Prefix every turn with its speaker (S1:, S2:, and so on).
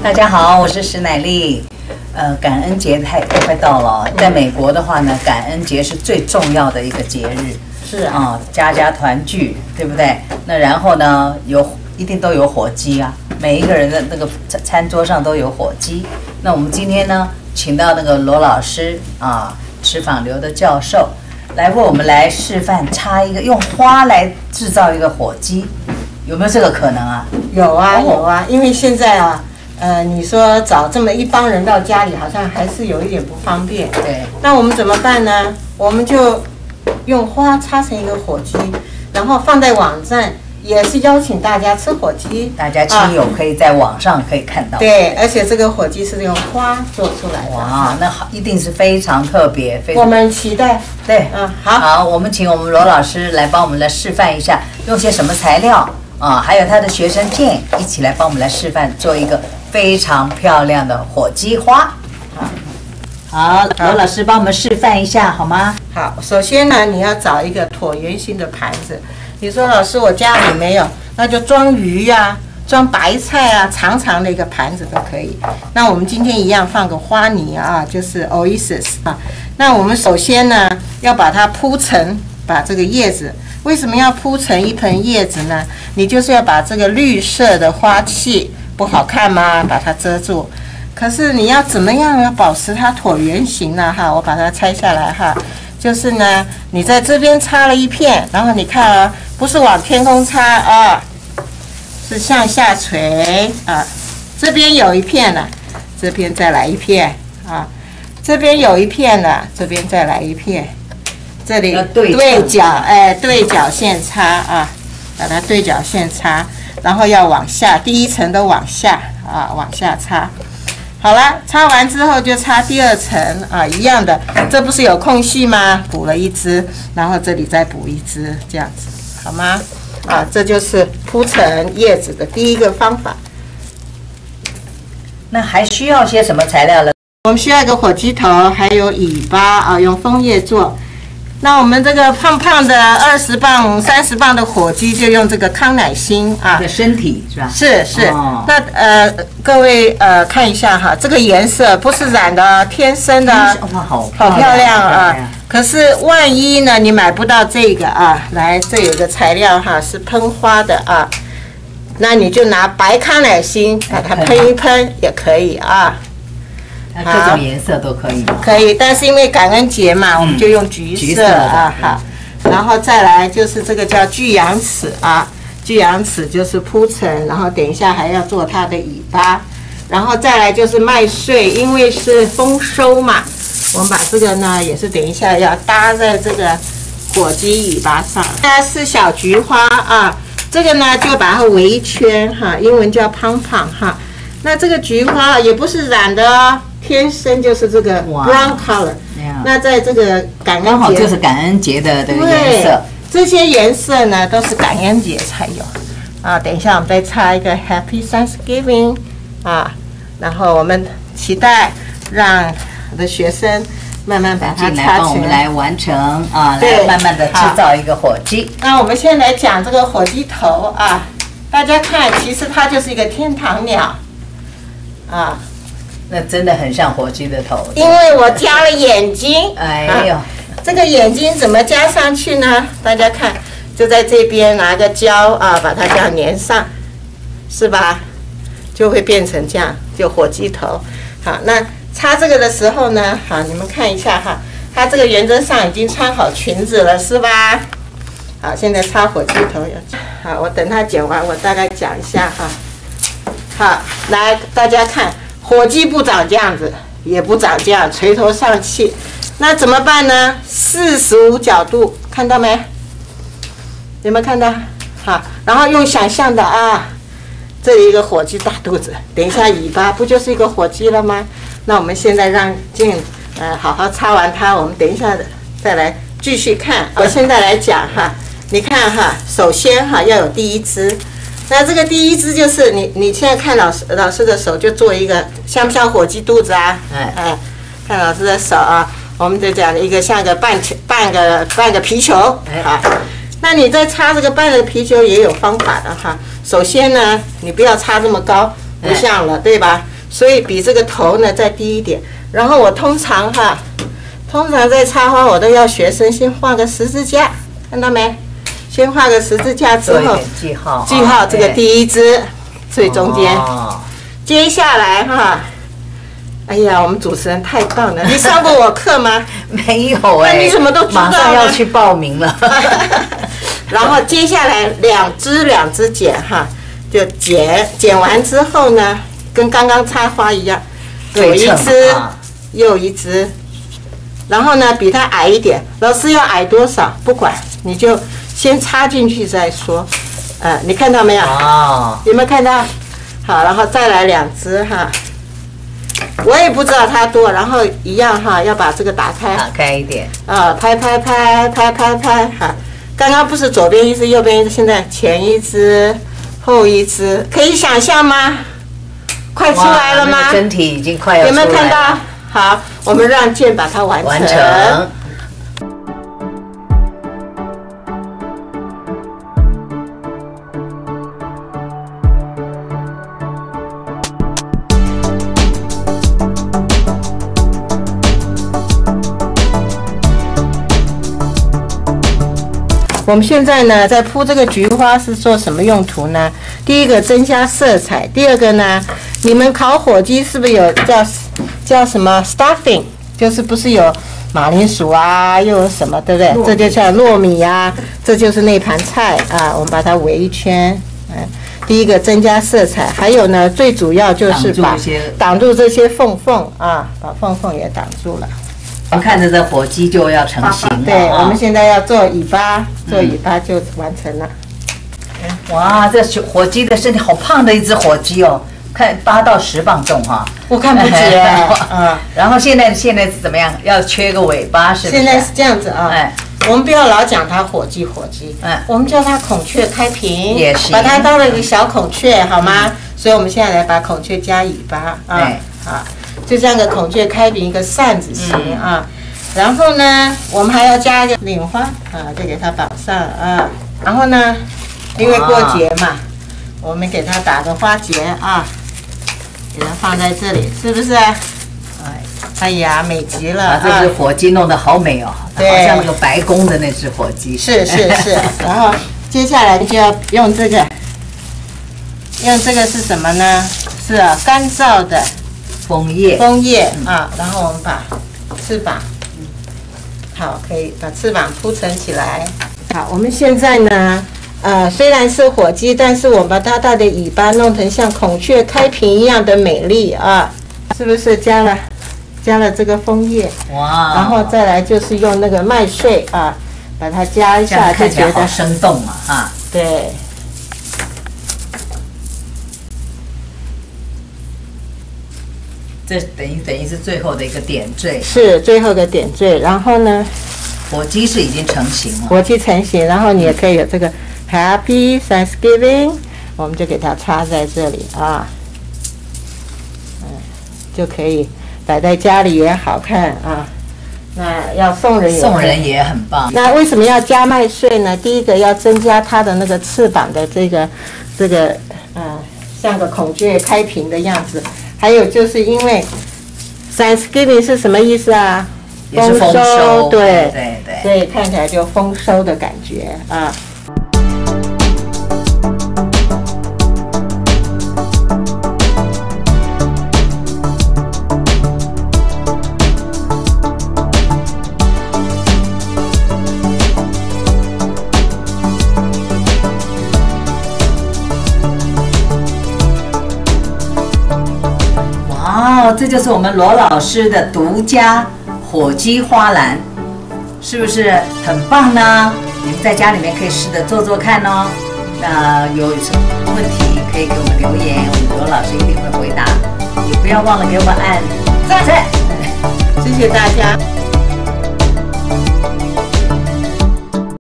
S1: 大家好，我是史乃丽。感恩节快到了，在美国的话呢，感恩节是最重要的一个节日。
S2: 是啊，
S1: 家家团聚，对不对？那然后呢，一定都有火鸡啊，每一个人的那个餐桌上都有火鸡。那我们今天呢，请到那个罗老师啊，池枋流的教授，来为我们来示范用花来制造一个火鸡，有没有这个可能啊？
S2: 有啊，有啊，因为现在啊。你说找这么一帮人到家里，好像还是有一点不方便。
S1: 对，
S2: 那我们怎么办呢？我们就用花插成一个火鸡，然后放在网站，也是邀请大家吃火鸡。
S1: 大家亲友可以在网上可以看到。
S2: 对，而且这个火鸡是用花做出来的。
S1: 哇，那好，一定是非常特别。
S2: 我们期待。
S1: 对，
S2: 好，
S1: 我们请我们罗老师来帮我们来示范一下，用些什么材料啊？还有他的学生 Jane 一起来帮我们来示范，做一个非常漂亮的火鸡花。好，罗老师帮我们示范一下好吗？
S2: 好，首先呢，你要找一个椭圆形的盘子。你说老师，我家里没有，那就装鱼呀、装白菜啊，长长的一个盘子都可以。那我们今天一样放个花泥啊，就是 oasis 啊。那我们首先呢，要把它铺成，把这个叶子。为什么要铺成一盆叶子呢？你就是要把这个绿色的花器不好看吗？把它遮住。可是你要怎么样要保持它椭圆形呢？哈，我把它拆下来哈。就是呢，你在这边插了一片，然后你看啊，不是往天空插啊，是向下垂啊。这边有一片了，这边再来一片啊。这边有一片了，这边再来一片。这里对角，对角线插啊，把它对角线插，然后要往下，第一层都往下啊，往下插。好了，插完之后就插第二层啊，一样的，这不是有空隙吗？补了一支，然后这里再补一支，这样子，好吗？啊，这就是铺成叶子的第一个方法。
S1: 那还需要些什么材料呢？
S2: 我们需要一个火鸡头，还有尾巴啊，用枫叶做。那我们这个胖胖的20磅、30磅的火鸡，就用这个康乃馨啊。
S1: 的身体是吧？
S2: 是。哦、那各位看一下哈，这个颜色不是染的，天生的，
S1: 哇，好
S2: 漂亮啊！可是万一呢，你买不到这个啊，来，这有一个材料哈，是喷花的啊，那你就拿白康乃馨把它喷一喷也可以啊。
S1: 各种颜色都可以，
S2: 可以，但是因为感恩节嘛，我们就用橘色啊，好，然后再来就是这个叫巨阳齿啊，巨阳齿就是铺成，然后等一下还要做它的尾巴，然后再来就是麦穗，因为是丰收嘛，我们把这个呢也是等一下要搭在这个火鸡尾巴上。它是小菊花啊，这个呢就把它围一圈哈，英文叫 pom pom 哈。那这个菊花也不是染的哦。天生就是这个 brown color， 那在这个感恩节
S1: 刚好就是感恩节的这个颜色。
S2: 这些颜色呢都是感恩节才有啊。等一下我们再插一个 Happy Thanksgiving 啊，然后我们期待让我的学生慢慢把它插
S1: 帮我们来完成啊，来慢慢的制造一个火鸡。
S2: 那我们先来讲这个火鸡头啊，大家看，其实它就是一个天堂鸟啊。
S1: 那真的很像火鸡的头，
S2: 因为我加了眼睛。
S1: 哎呦，
S2: 这个眼睛怎么加上去呢？大家看，就在这边拿个胶啊，把它这样粘上，是吧？就会变成这样，就火鸡头。好，那插这个的时候呢，好，你们看一下哈，它这个原则上已经穿好裙子了，是吧？好，现在插火鸡头。好，我等它剪完，我大概讲一下哈。好，来大家看。火鸡不长这样子，也不长这样，垂头丧气，那怎么办呢？45角度，看到没？有没有看到？好，然后用想象的啊，这里一个火鸡大肚子，等一下尾巴不就是一个火鸡了吗？那我们现在让静好好插完它，我们等一下再来继续看。我现在来讲哈，你看哈，首先哈要有第一支。那这个第一支就是你现在看老师的手就做一个像不像火鸡肚子啊？看老师的手啊，我们就讲一个像个半个皮球，好。那你在插这个半个皮球也有方法的哈。首先呢，你不要插这么高，不像了，对吧？ 所以比这个头呢再低一点。然后我通常在插花我都要学生先画个十字架，看到没？先画个十字架之后，
S1: 记号
S2: 这个第一支最中间。接下来哎呀，我们主持人太棒了！你上过我课吗？
S1: 没有
S2: 那你怎么都知道呢？
S1: 马上要去报名了。
S2: 然后接下来两支剪就剪完之后呢，跟刚刚插花一样，左一支，右一支。然后呢，比它矮一点，老师要矮多少不管，你就先插进去再说。你看到没有？有没有看到？好，然后再来2支我也不知道它多，然后一样要把这个打开，
S1: 打开一点
S2: 拍刚刚不是左边一支，右边一支，现在前一支，后一支，可以想象吗？快出来了吗？
S1: 整体已经快要出来了。
S2: 有没有看到？好，我们让健把它完成。我们现在呢，在铺这个菊花是做什么用途呢？第一个增加色彩，第二个呢，你们烤火鸡是不是有叫什么 stuffing？ 就是不是有马铃薯啊，又有什么，对不对？这就叫糯米呀，这就是那盘菜我们把它围一圈，第一个增加色彩，还有呢，最主要就是挡住这些缝把缝缝也挡住了。
S1: 我们看着这火鸡就要成型了。
S2: 对，我们现在要做尾巴，做尾巴就完成了。
S1: 哇，这火鸡的身体好胖的一只火鸡哦，看8到10磅重
S2: 我看不止
S1: 然后现在是怎么样？要缺个尾巴是不是？
S2: 现在是这样子我们不要老讲它火鸡，我们叫它孔雀开屏，
S1: 也行，
S2: 把它当了一个小孔雀，好吗？所以我们现在来把孔雀加尾巴好。就这样个孔雀开屏，一个扇子形然后呢，我们还要加一个领花就给它绑上然后呢，因为过节嘛，我们给它打个花结给它放在这里，是不是？哎呀，美极了！
S1: 这只火鸡弄得好美哦，好像那个白宫的那只火鸡。
S2: 是。然后接下来就要用这个，是什么呢？是干燥的。
S1: 枫叶
S2: 然后我们把翅膀，好，可以把翅膀铺陈起来。好，我们现在呢，虽然是火鸡，但是我们把它的尾巴弄成像孔雀开屏一样的美丽是不是加了这个枫叶？哇！然后再来就是用那个麦穗把它加一下，就觉得
S1: 好生动
S2: 对。
S1: 这等于是最后的一个点缀，
S2: 是最后的点缀。然后呢，
S1: 火鸡是已经成型了，
S2: 火鸡成型，然后你也可以有这个 Happy Thanksgiving， 我们就给它插在这里就可以摆在家里也好看那要送人
S1: 也很棒。
S2: 那为什么要加麦穗呢？第一个要增加它的那个翅膀的这个像个孔雀开屏的样子。还有就是因为 Thanksgiving 是什么意思
S1: 也是丰收，
S2: 对，所以看起来就丰收的感觉
S1: 这就是我们罗老师的独家火鸡花篮，是不是很棒呢？你们在家里面可以试着做做看哦。那有什么问题可以给我们留言，我们罗老师一定会回答。也不要忘了给我们按赞，
S2: 谢谢大家。